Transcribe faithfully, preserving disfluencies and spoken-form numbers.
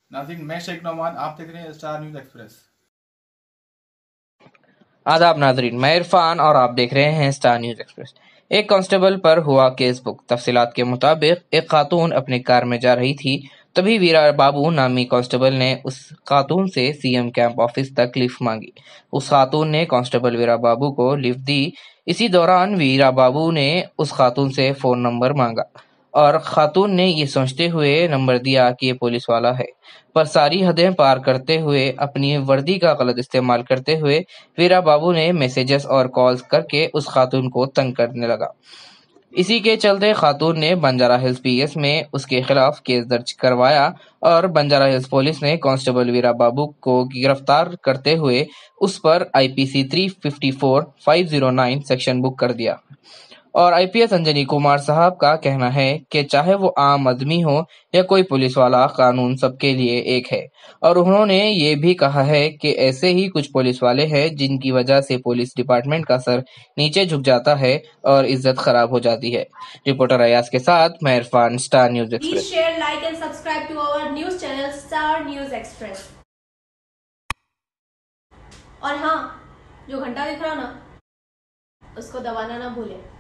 नाज़रीन, मैं शेख नौमान, आप देख रहे हैं स्टार न्यूज एक्सप्रेस। आदाब नाजरीन, मैं इरफान और आप देख रहे हैं स्टार न्यूज एक्सप्रेस। एक कांस्टेबल पर हुआ केस बुक। तफसीलात के मुताबिक एक खातून अपनी कार में जा रही थी, तभी वीरा बाबू नामी कांस्टेबल ने उस खातून से सीएम कैंप ऑफिस तक लिफ्ट मांगी। उस खातून ने कांस्टेबल वीरा बाबू को लिफ्ट दी। इसी दौरान वीरा बाबू ने उस खातून से फोन नंबर मांगा और खातून ने ये सोचते हुए नंबर दिया कि ये पुलिस वाला है, पर सारी हदें पार करते हुए अपनी वर्दी का गलत इस्तेमाल करते हुए वीरा बाबू ने मैसेजेस और कॉल्स करके उस खातून को तंग करने लगा। इसी के चलते खातून ने बंजारा हिल्स पीएस में उसके खिलाफ केस दर्ज करवाया और बंजारा हिल्स पुलिस ने कांस्टेबल वीरा बाबू को गिरफ्तार करते हुए उस पर आईपीसी तीन सौ चौवन, पाँच सौ नौ सेक्शन बुक कर दिया। और आईपीएस अंजनी कुमार साहब का कहना है कि चाहे वो आम आदमी हो या कोई पुलिस वाला, कानून सबके लिए एक है। और उन्होंने ये भी कहा है कि ऐसे ही कुछ पुलिस वाले हैं जिनकी वजह से पुलिस डिपार्टमेंट का सर नीचे झुक जाता है और इज्जत खराब हो जाती है। रिपोर्टर अयाज के साथ मैं Irfan, Star News Please Express. share, like and subscribe to our news channel Star News Express. और हाँ, जो घंटा दिख रहा ना, उसको दबाना ना भूलें।